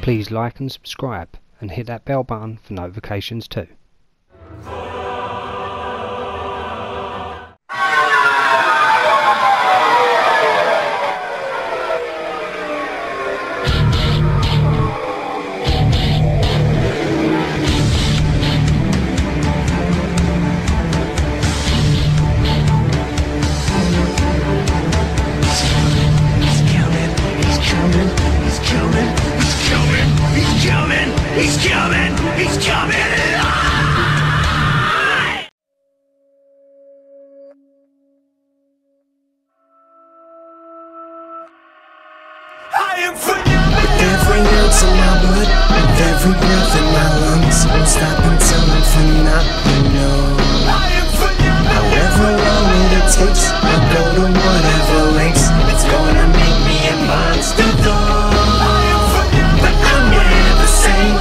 Please like and subscribe and hit that bell button for notifications too. He's coming! I am phenomenal! With every ounce of my blood, with every breath in my lungs, won't stop until I'm phenomenal. I am phenomenal! However long it takes, I'll go to whatever lengths. It's gonna make me a monster though. I am phenomenal! But I'm never sane.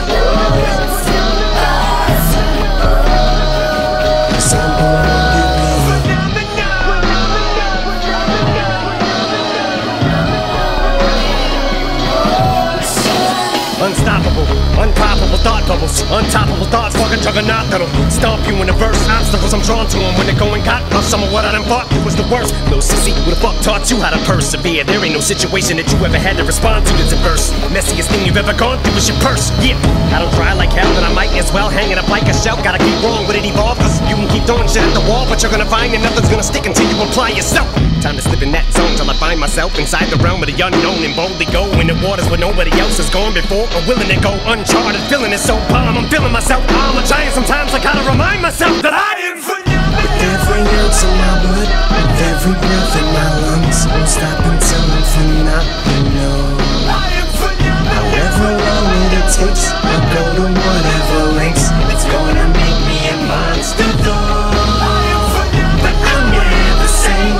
Unstoppable, unpoppable thought bubbles, untoppable thoughts, fucking juggernaut that'll stomp you in the verse. Obstacles I'm drawn to them when they're going got of some of what I done fought. It was the worst. No sissy, who the fuck taught you how to persevere? There ain't no situation that you ever had to respond to that's adverse. Messiest thing you've ever gone through is your purse. Yeah, I don't try like hell, but I might as well hang it up like a shell. Gotta keep wrong with it evolve, cause you can keep throwing shit at the wall, but you're gonna find that nothing's gonna stick until you apply yourself. Time to slip in that zone till I find myself inside the realm of the unknown and boldly go in the waters where nobody else has gone before or willing to go uncharted. Feeling it so bomb, I'm feeling myself. I'm a giant, sometimes I gotta remind myself that I am phenomenal. With every ounce of my blood, with every breath in my lungs, won't stop until I'm phenomenal. I am phenomenal! However long it takes, I'll go to whatever lengths. It's gonna make me a monster though. I am phenomenal! But I'm never sane.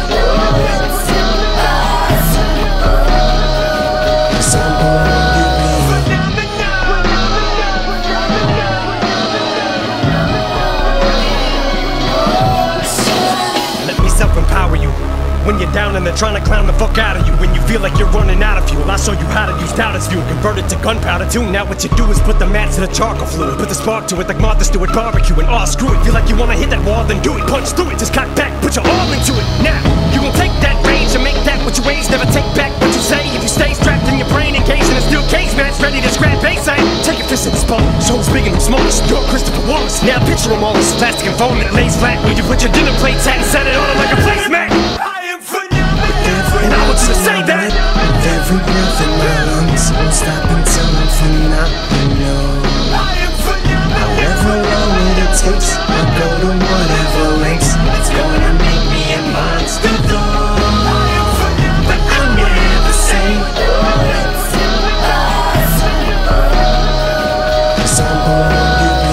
Cause I'm born to be. Let me self-empower you. When you're down and they're trying to clown the fuck out of you. When you feel like you're running out of fuel, I'll show you how to use doubt as fuel. Convert it to gunpowder too. Now what you do is put the match to the charcoal fluid. Put the spark to it like Martha Stewart barbecue. And screw it. Feel like you wanna hit that wall, then do it. Punch through it, just cock back, put your all into it. Now, you gon' take that range and make that what you age. Never take back what you say. If you stay strapped in your brain, engaged in a steel cage match, ready to scrap bass. Take your fist in the spawn. Show who's big and who's smallest. You're Christopher Wallace. Now picture them all as plastic and foam that lays flat. When you put your dinner plates at and set it on like a placemat. And I want you to say that. With every breath in my lungs, won't stop until I'm phenomenal. I am phenomenal! However long it takes, I'll go to whatever lengths. It's gonna make me a monster though. I am phenomenal! But I'm never sane. Cause I'm born to be.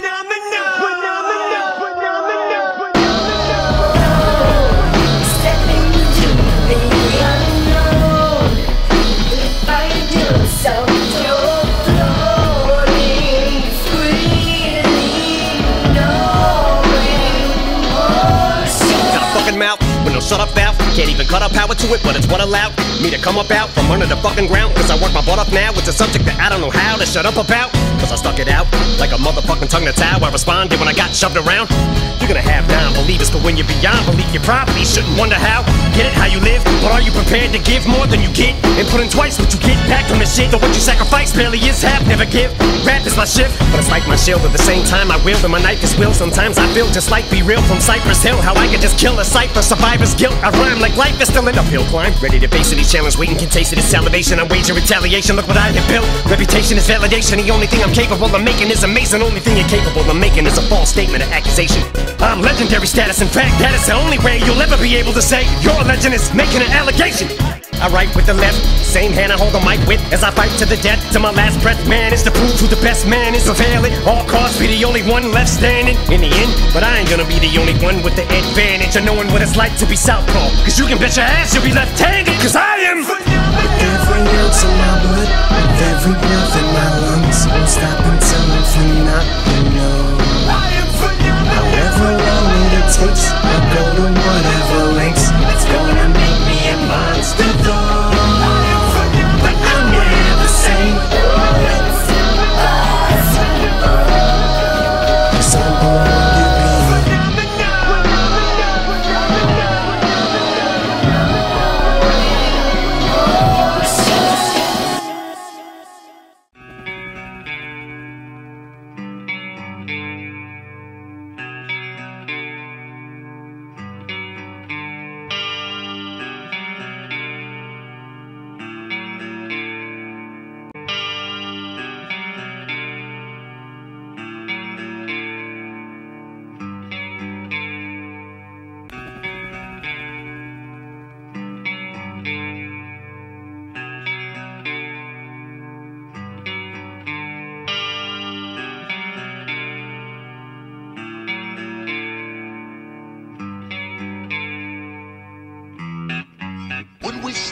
Mouth with no shut up valve, can't even cut up power to it, but it's what allowed me to come up out from under the fucking ground. Cause I work my butt up now, it's a subject that I don't know how to shut up about. Cause I stuck it out like a motherfucking tongue that's how I responded when I got shoved around. You're gonna have non-believers, but when you're beyond belief, you probably shouldn't wonder how. Get it how you live, but are you prepared to give more than you get? And put in twice what you get back from the shit. Though what you sacrifice barely is half, never give. Rap is my shift, but it's like my shield. At the same time I wield and my knife is will. Sometimes I feel just like Be Real from Cypress Hill. How I could just kill a cipher, survivor's guilt. I rhyme like life is still an uphill climb. Ready to face any challenge, waiting can taste it. It's salivation, I'm waging retaliation. Look what I have built. Reputation is validation. The only thing I'm capable of making is amazing. Only thing you're capable of making is a false statement or accusation. I'm legendary status. In fact, that is the only way you'll ever be able to say your legend is making an allegation. I write with the left, same hand I hold the mic with as I fight to the death, to my last breath. Man is to prove who the best man is. Prevail at all costs, be the only one left standing in the end. But I ain't gonna be the only one with the advantage of knowing what it's like to be southpaw. Cause you can bet your ass you'll be left-handed. Cause I am With every ounce of my blood, with every breath in my lungs, won't stop until I'm phenomenal. I am phenomenal! However long it takes, I'll go to whatever lengths. It's gonna make me a monster though. But I'm never sane.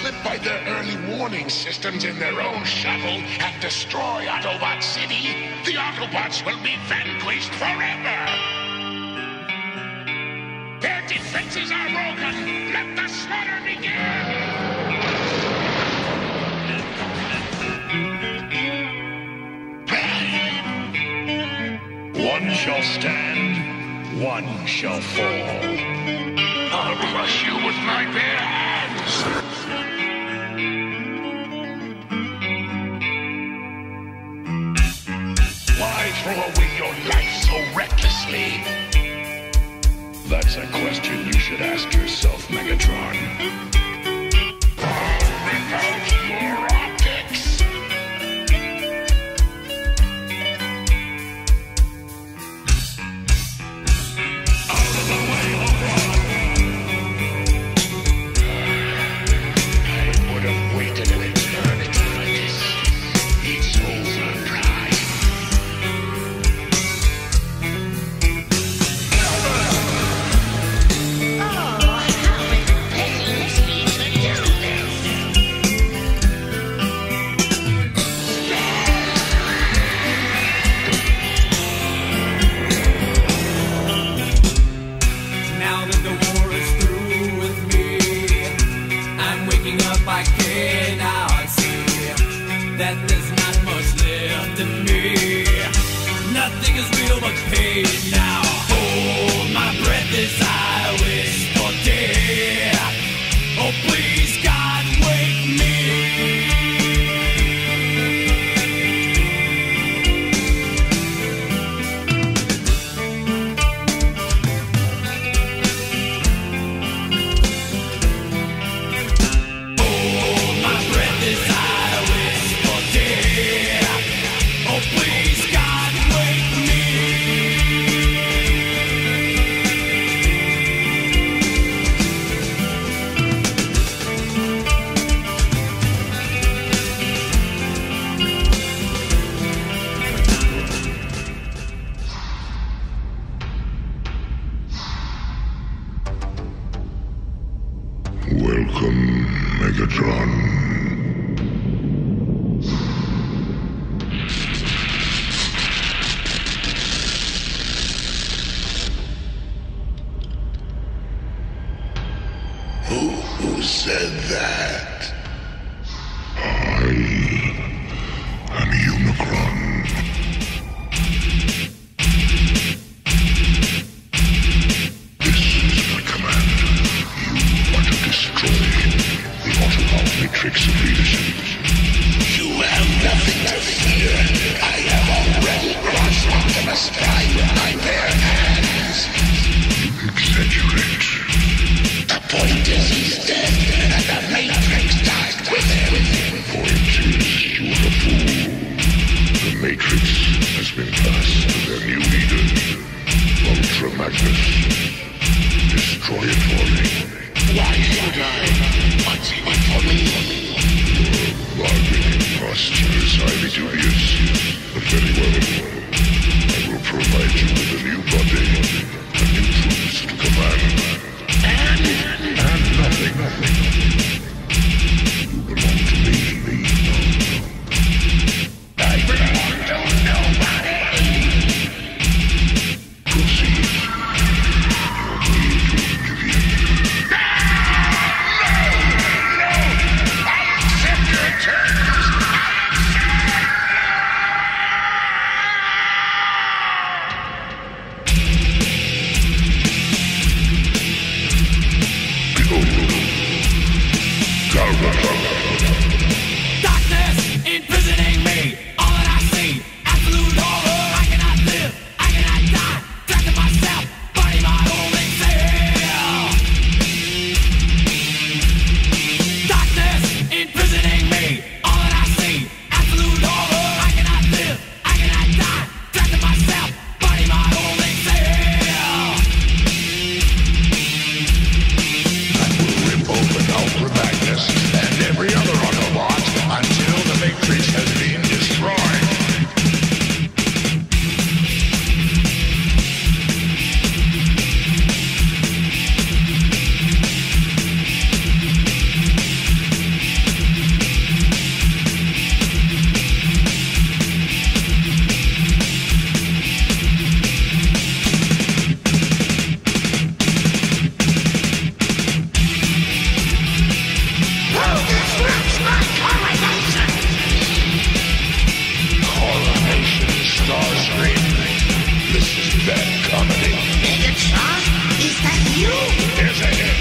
slipped by their early warning systems in their own shuttle and destroy Autobot City, the Autobots will be vanquished forever! Their defenses are broken! Let the slaughter begin! One shall stand, one shall fall. I'll crush you with my bare hands! Why throw away your life so recklessly? That's a question you should ask yourself, Megatron. Rip out your optics! Out of the way, I would have waited an eternity for this. It's over, Pride. Now that the war is through with me, I'm waking up, I cannot see that there's not much left in me. Nothing is real but pain now. Hold my breath as I wish for death. Oh please God, wake me. Hold my breath as I wish for death. Oh please God, wake me. Welcome, Megatron. Who said that? I am Unicron. This is my command. You are to destroy the Autobot matrix of leadership. You have nothing to fear. I have already crushed Optimus Prime with my bare hands. You exaggerate. The point is he's dead, and the Matrix died with him. Point is, you are a fool. The Matrix has been passed to their new leader, Ultra Magnus. Destroy it for me. Why should I? What's in it for me? Your bargaining posture is highly dubious, but very well. I will provide you with a new body, a new troops to command, and nothing. You belong to me. I belong to nobody. Proceed. Your way to oblivion. I accept your terms. comedy. Megatron? Is that you? Isn't it?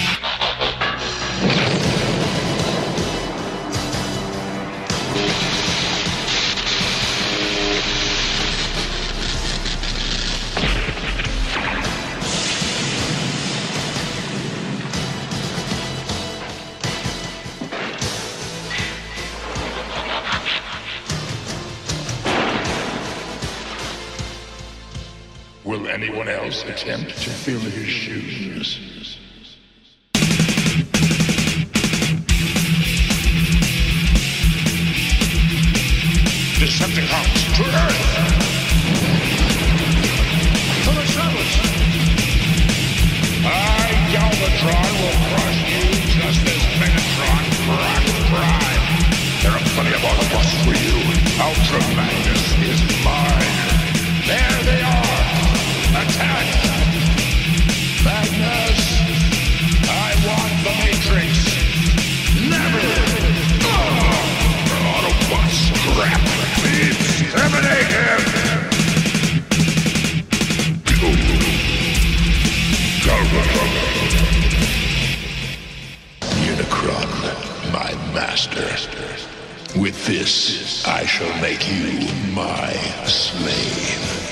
Will anyone else attempt to fill his shoes? Decepticons to Earth! To the surface! Galvatron will crush you just as Megatron crushed Prime. There are plenty of Autobots for you. Ultra Magnus is mine. There they are! Attack! Magnus! I want the Matrix! Never! Autobots, crap! Please, eliminate him! Unicron, my master. With this, I shall make you my slave.